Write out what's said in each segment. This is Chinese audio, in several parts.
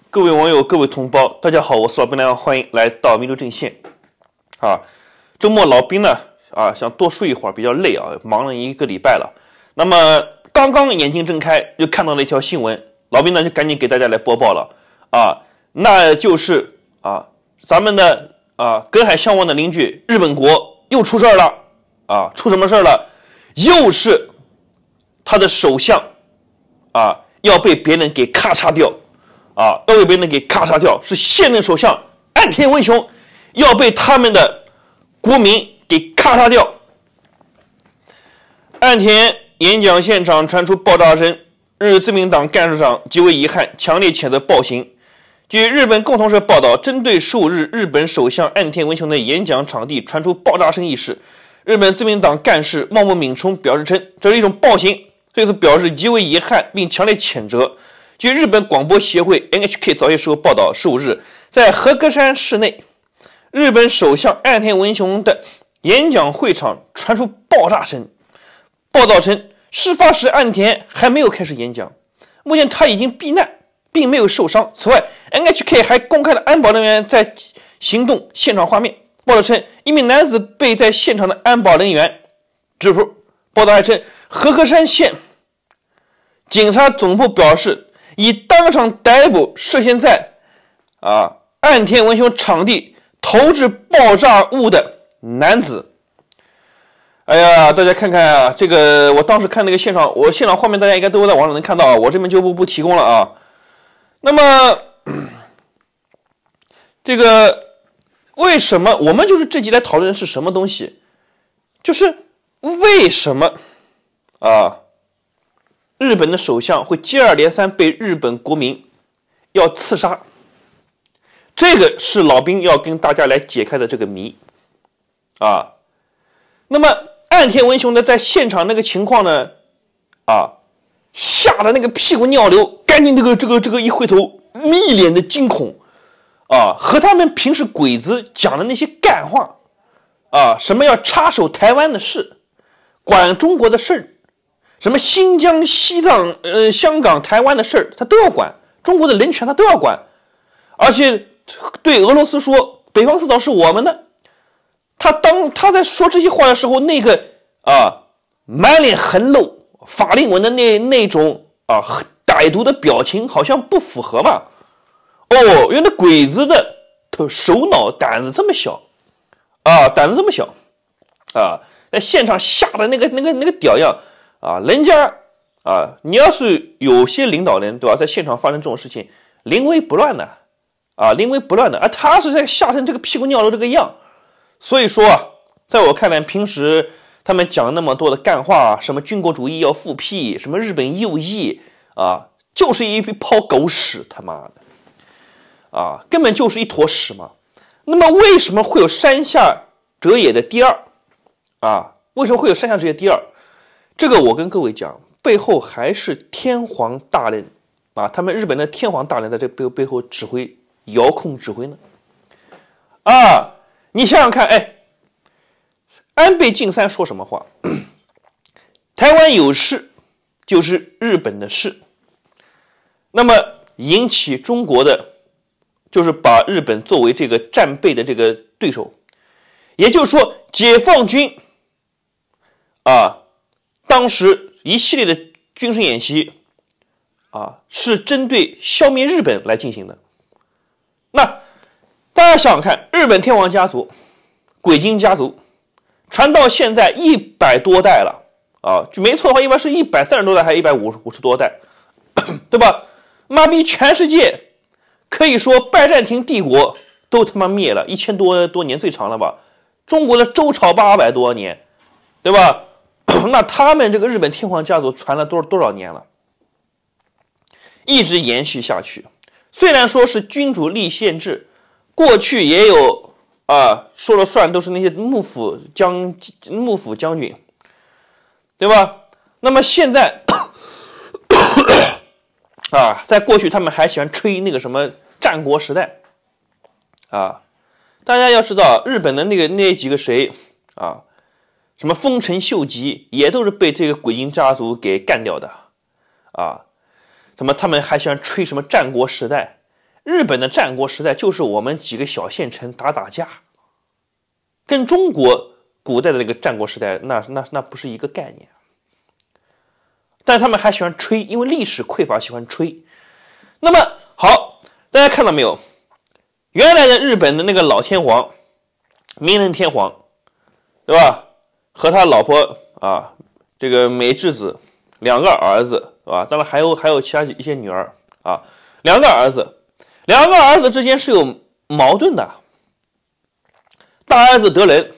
各位网友、各位同胞，大家好，我是老兵良，欢迎来到民族阵线。周末老兵呢想多睡一会儿，比较累忙了一个礼拜了。那么刚刚眼睛睁开，就看到了一条新闻，老兵呢就赶紧给大家来播报了那就是咱们的隔海相望的邻居日本国又出事儿了出什么事儿了？又是他的首相要被别人给咔嚓掉要被别人给咔嚓掉，是现任首相岸田文雄要被他们的国民给咔嚓掉。岸田演讲现场传出爆炸声，日自民党干事长极为遗憾，强烈谴责暴行。据日本共同社报道，针对首日日本首相岸田文雄的演讲场地传出爆炸声一事，日本自民党干事茂木敏充表示称，这是一种暴行，对此表示极为遗憾，并强烈谴责。据日本广播协会 NHK 早些时候报道，15日在和歌山市内，日本首相岸田文雄的演讲会场传出爆炸声。报道称，事发时岸田还没有开始演讲，目前他已经避难，并没有受伤。此外 NHK 还公开了安保人员在行动现场画面。报道称，一名男子被在现场的安保人员制服。报道还称，和歌山县警察总部表示，已当场逮捕涉嫌在岸田文雄场地投掷爆炸物的男子。哎呀，大家看看这个我当时看那个现场画面，大家应该都在网上能看到我这边就不提供了那么这个为什么我们就是这集来讨论的是什么东西？就是为什么日本的首相会接二连三被日本国民要刺杀？这个是老兵要跟大家来解开的这个谜那么岸田文雄的在现场那个情况呢吓得那个屁股尿流，赶紧这个一回头，一脸的惊恐和他们平时鬼子讲的那些干话什么要插手台湾的事，管中国的事儿，什么新疆、西藏、香港、台湾的事儿，他都要管，中国的人权他都要管，而且对俄罗斯说北方四岛是我们的。他在说这些话的时候，那个满脸横肉法令纹的那种歹毒的表情，好像不符合吧？原来鬼子的首脑胆子这么小胆子这么小在现场吓得那个屌样人家你要是有些领导人对吧，在现场发生这种事情，临危不乱的临危不乱的他是在吓成这个屁股尿流这个样。所以说在我看来，平时他们讲那么多的干话什么军国主义要复辟，什么日本右翼就是一泡狗屎，他妈的根本就是一坨屎嘛。那么为什么会有山下哲也的第二为什么会有山下哲也第二？这个我跟各位讲，背后还是天皇大人他们日本的天皇大人在这背后指挥遥控指挥呢你想想看，安倍晋三说什么话？台湾有事就是日本的事，那么引起中国的就是把日本作为这个战备的这个对手，也就是说解放军当时一系列的军事演习是针对消灭日本来进行的。那大家想想看，日本天皇家族鬼金家族传到现在100多代了就没错的话，一般是130多代还是150多代对吧？妈逼，全世界可以说拜占庭帝国都他妈灭了1000多年，最长了吧？中国的周朝800多年对吧？那他们这个日本天皇家族传了多少年了，一直延续下去。虽然说是君主立宪制，过去也有说了算，都是那些幕府将军对吧？那么现在在过去他们还喜欢吹那个什么战国时代大家要知道日本的那几个谁什么丰臣秀吉也都是被这个鬼金家族给干掉的什么他们还喜欢吹什么战国时代， 日本的战国时代就是我们几个小县城打架，跟中国古代的那个战国时代那不是一个概念。但他们还喜欢吹，因为历史匮乏，喜欢吹。那么好，大家看到没有？原来的日本的那个老天皇，明仁天皇，对吧？和他老婆啊，这个美智子2个儿子，对吧？当然还有其他一些女儿啊，2个儿子之间是有矛盾的。大儿子德仁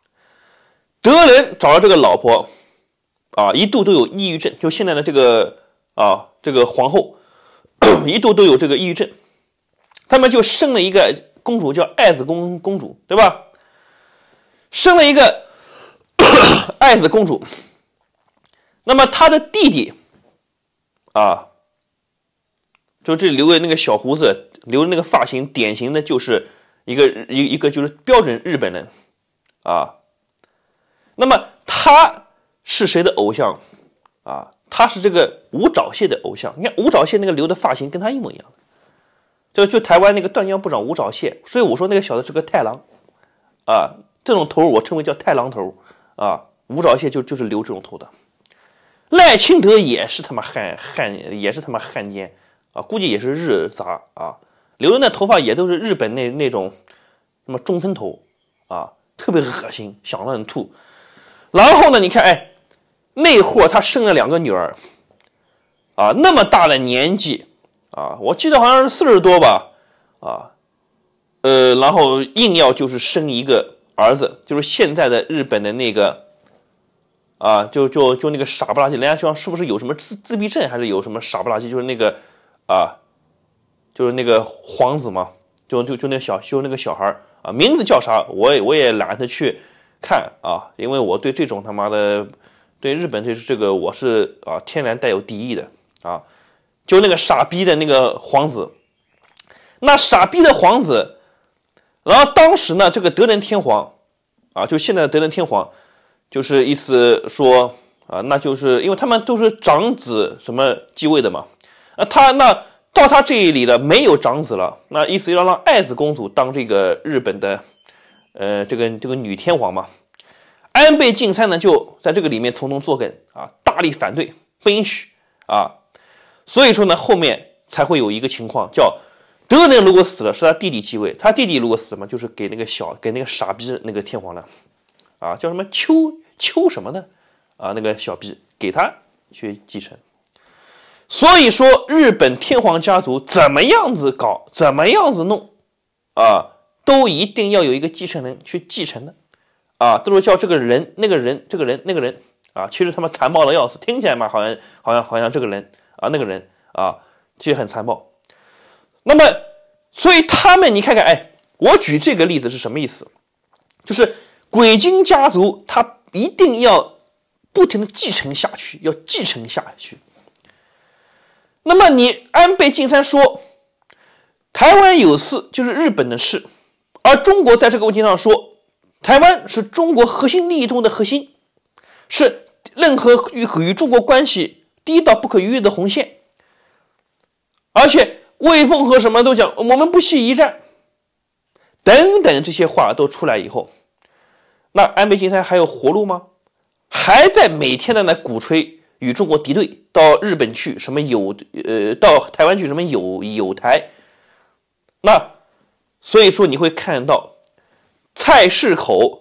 找了这个老婆啊，一度都有抑郁症，就现在的这个皇后一度都有这个抑郁症。他们就生了一个公主，叫爱子公主，对吧？生了一个爱子公主。那么他的弟弟啊，就这里留的那个小胡子，留的那个发型，典型的就是一个就是标准日本人啊。那么他是谁的偶像啊？他是这个吴钊燮的偶像。你看吴钊燮那个留的发型跟他一模一样。就台湾那个断江部长吴钊燮，所以我说那个小子是个太郎啊，这种头我称为叫太郎头啊。吴钊燮就是留这种头的。赖清德也是他妈汉奸啊，估计也是日杂啊，留的那头发也都是日本那种什么中分头啊，特别恶心，想让人吐。然后呢，你看，哎，那货他生了2个女儿啊，那么大的年纪啊，我记得好像是40多吧啊，然后硬要就是生一个儿子，就是现在的日本的那个啊，就那个傻不拉几，人家说是不是有什么自闭症，还是有什么傻不拉几，就是那个啊，就是那个皇子嘛，就那个小孩啊，名字叫啥，我也懒得去看啊，因为我对这种他妈的对日本这个我是啊天然带有敌意的啊，就那个傻逼的那个皇子，那傻逼的皇子，然后当时呢，这个德仁天皇啊，就现在的德仁天皇，就是意思说啊，那就是因为他们都是长子什么继位的嘛，那到他这里了没有长子了，那意思要让爱子公主当这个日本的这个女天皇嘛。安倍晋三呢就在这个里面从中作梗啊，大力反对，不允许啊。所以说呢，后面才会有一个情况叫德仁如果死了是他弟弟继位，他弟弟如果死了嘛，就是给那个傻逼那个天皇了啊，叫什么秋什么的啊，那个小逼给他去继承。所以说日本天皇家族怎么样子搞，怎么样子弄啊，都一定要有一个继承人去继承的啊，都是叫这个人那个人这个人那个人啊，其实他们残暴的要死，听起来嘛好像这个人啊那个人啊，其实很残暴。那么所以他们你看看，哎，我举这个例子是什么意思？就是鬼金家族他一定要不停的继承下去，要继承下去。那么你安倍晋三说台湾有事就是日本的事，而中国在这个问题上说台湾是中国核心利益中的核心，是任何与中国关系低到不可逾越的红线，而且魏凤和什么都讲我们不惜一战等等，这些话都出来以后，那安倍晋三还有活路吗？还在每天的那鼓吹与中国敌对，到日本去什么到台湾去什么友台。那所以说你会看到菜市口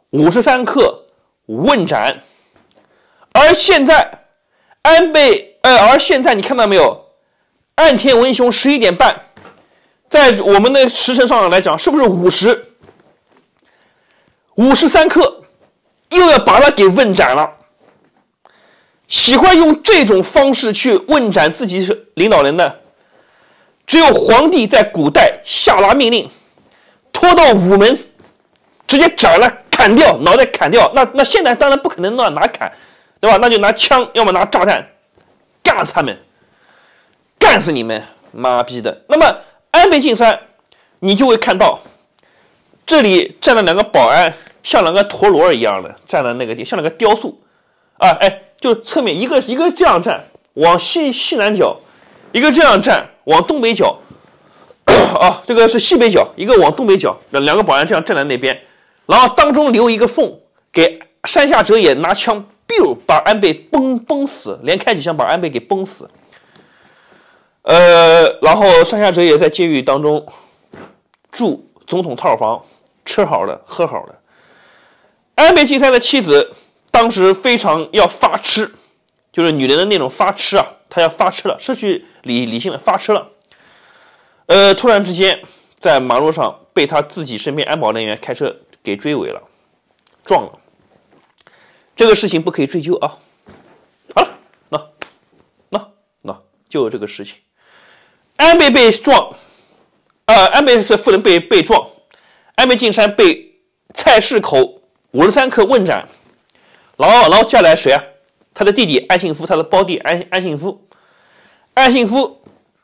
53克问斩，而现在而现在你看到没有，岸田文雄11点半，在我们的时辰上来讲是不是53克又要把他给问斩了。喜欢用这种方式去问斩自己是领导人的，只有皇帝在古代下达命令，拖到午门，直接斩了，砍掉脑袋砍掉。那现在当然不可能拿砍，对吧？那就拿枪，要么拿炸弹，干死他们，干死你们，妈逼的！那么安倍晋三，你就会看到，这里站了2个保安，像2个陀螺一样的站在那个地，像2个雕塑啊，哎。就侧面一个这样站往西南角，一个这样站往东北角， 啊，这个是西北角，一个往东北角，两个保安这样站在那边，然后当中留一个缝，给山下哲也拿枪 biu 把安倍崩死，连开几枪把安倍给崩死。然后山下哲也在监狱当中住总统套房，吃好的喝好的。安倍晋三的妻子当时非常要发痴，就是女人的那种发痴啊，她要发痴了，失去理性了，发痴了。突然之间在马路上被他自己身边安保人员开车给追尾了，撞了。这个事情不可以追究啊。好了，那就这个事情。安倍被撞，安倍是夫人被撞，安倍晋三被菜市口53克问斩，然后接下来谁啊？他的弟弟安信夫，他的胞弟安信夫，安信夫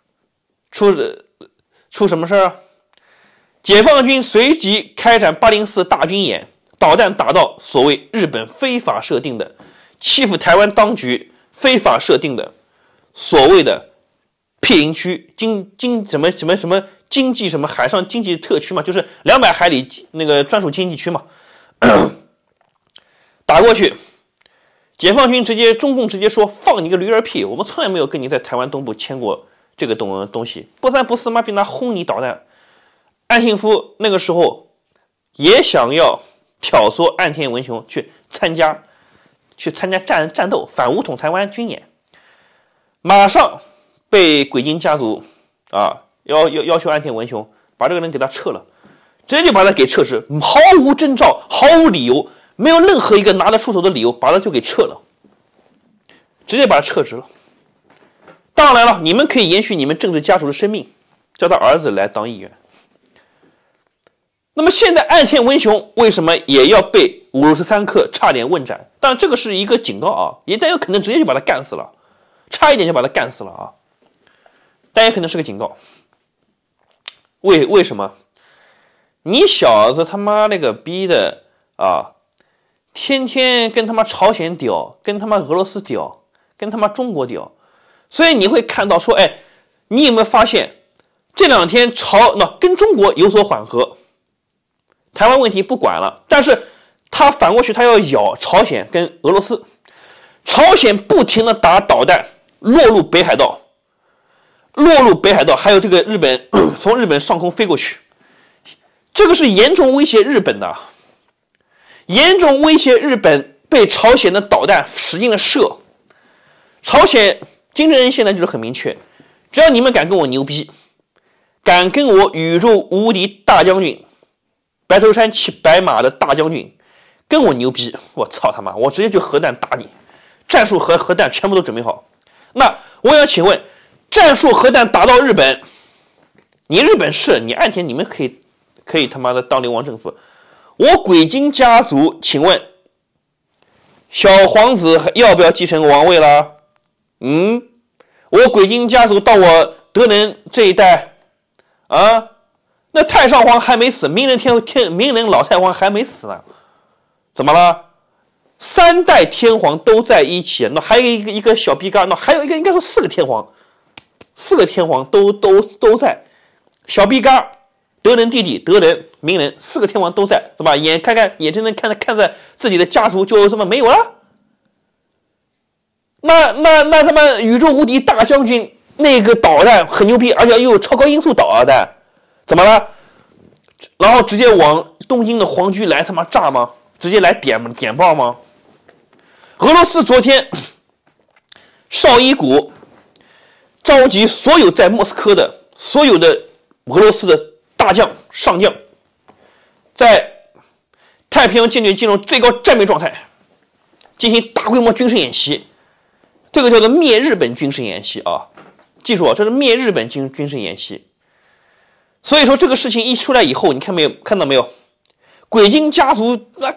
出什么事啊？解放军随即开展804大军演，导弹打到所谓日本非法设定的欺负台湾当局非法设定的所谓的毗邻区什么经济什么海上经济特区嘛，就是200海里那个专属经济区嘛，打过去，解放军中共直接说放你个驴儿屁，我们从来没有跟你在台湾东部签过这个东西，不三不四妈逼拿轰你导弹。岸信夫那个时候也想要挑唆岸田文雄去参加战斗，反武统台湾军演，马上被鬼金家族啊要求岸田文雄把这个人给他撤了，直接就把他给撤职，毫无征兆，毫无理由，没有任何一个拿得出手的理由，把他就给撤了，直接把他撤职了。当然了，你们可以延续你们政治家属的生命，叫他儿子来当议员。那么现在岸田文雄为什么也要被53克差点问斩？但这个是一个警告啊，但有可能直接就把他干死了，差一点就把他干死了啊，但也可能是个警告。为什么？你小子他妈那个逼的啊，天天跟他妈朝鲜屌，跟他妈俄罗斯屌，跟他妈中国屌，所以你会看到说，哎，你有没有发现这2天跟中国有所缓和？台湾问题不管了，但是他反过去他要咬朝鲜跟俄罗斯，朝鲜不停的打导弹落入北海道，还有这个日本从日本上空飞过去，这个是严重威胁日本的，严重威胁日本被朝鲜的导弹使劲的射。朝鲜金正恩现在就是很明确，只要你们敢跟我牛逼，敢跟我宇宙无敌大将军白头山骑白马的大将军跟我牛逼，我操他妈，我直接就核弹打你，战术核弹全部都准备好。那我想请问，战术核弹打到日本，你日本是你岸田，你们可以他妈的当流亡政府，我鬼金家族请问小皇子要不要继承王位了？我鬼金家族到我德能这一代啊，那太上皇还没死，明仁老太皇还没死呢，怎么了？3代天皇都在一起，那还有一个小逼嘎，那还有一个应该说4个天皇都在，小逼嘎德仁弟弟德仁明仁4个天皇都在，怎么眼睁睁看在自己的家族就这么没有了？那他妈宇宙无敌大将军那个导弹很牛逼，而且又有超高音速导弹，怎么了？然后直接往东京的皇居来他妈炸吗？直接来点爆吗？俄罗斯昨天绍伊古召集所有在莫斯科的所有的俄罗斯的大将上将，在太平洋舰队进入最高战备状态，进行大规模军事演习，这个叫做灭日本军事演习啊！记住啊，这是灭日本军事演习。所以说这个事情一出来以后，你看到没有？鬼金家族那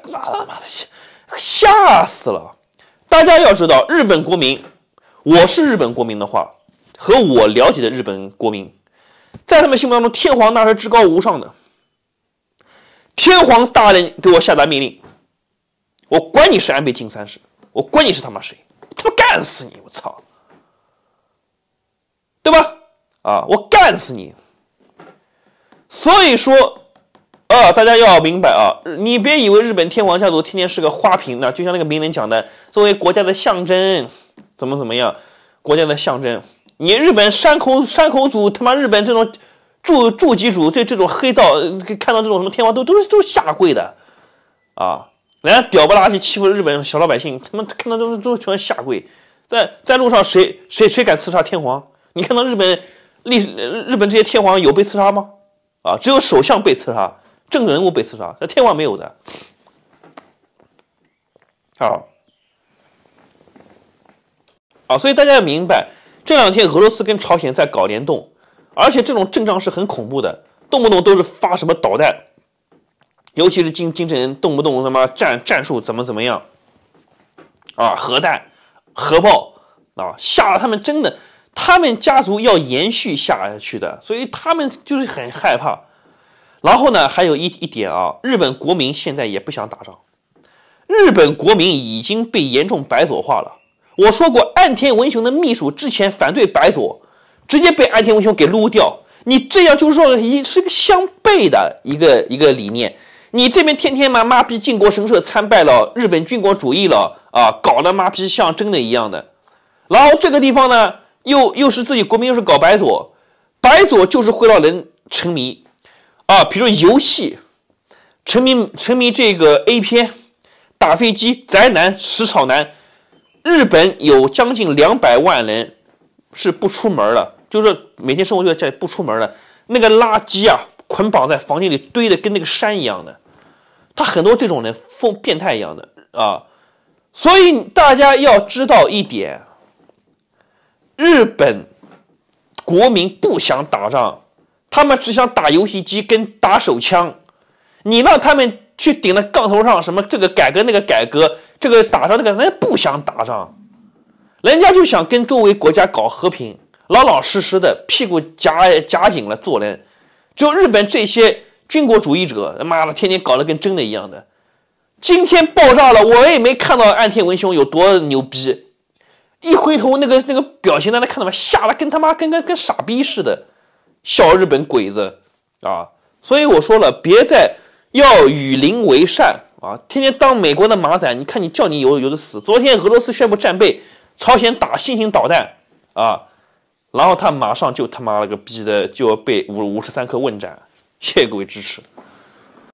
吓死了！大家要知道，日本国民，我是日本国民的话，和我了解的日本国民，在他们心目当中，天皇那是至高无上的。天皇大人给我下达命令，我管你是安倍晋三是，我管你是他妈谁，他妈干死你！我操，对吧？啊，我干死你！ 所以说，大家要明白啊，你别以为日本天皇家族天天是个花瓶呢，就像那个名人讲的，作为国家的象征，怎么样，国家的象征。你日本山口组，他妈日本这种筑基主这种黑道，看到这种什么天皇都是下跪的啊！人家屌不拉几欺负日本小老百姓，他们看到都全下跪。在路上谁敢刺杀天皇？你看到日本这些天皇有被刺杀吗？啊，只有首相被刺杀，政治人物被刺杀，这天皇没有的。所以大家要明白，这两天俄罗斯跟朝鲜在搞联动，而且这种阵仗是很恐怖的，动不动都是发什么导弹，尤其是金正恩动不动他妈战术怎么样啊，核弹、核爆啊，吓得他们真的，他们家族要延续下去的，所以他们就是很害怕。然后呢，还有一点啊，日本国民现在也不想打仗，日本国民已经被严重白左化了。我说过，岸田文雄的秘书之前反对白左，直接被岸田文雄给撸掉。你这样就是说是个相悖的一个理念。你这边天天妈逼靖国神社参拜了，日本军国主义了啊，搞得妈逼像真的一样的。然后这个地方呢，又是自己国民又是搞白左，白左就是会让人沉迷啊，比如游戏，沉迷这个 A 片、打飞机、宅男、食草男。日本有将近200万人是不出门的，就是每天生活就在家里不出门的。那个垃圾啊，捆绑在房间里堆的跟那个山一样的。他很多这种人变态一样的啊，所以大家要知道一点，日本国民不想打仗，他们只想打游戏机跟打手枪。你让他们去顶在杠头上，什么这个改革那个改革，这个打仗那个，人家不想打仗，人家就想跟周围国家搞和平，老老实实的屁股夹紧了做人。只有日本这些军国主义者，他妈的天天搞得跟真的一样的。今天爆炸了，我也没看到岸田文雄有多牛逼，一回头那个表情，大家看到吗？吓得跟他妈跟傻逼似的，笑日本鬼子啊！所以我说了，别再要与邻为善啊！天天当美国的马仔，你看你叫你有的死。昨天俄罗斯宣布战备，朝鲜打新型导弹啊，然后他马上就他妈了个逼的就要被53颗问斩，谢谢各位支持。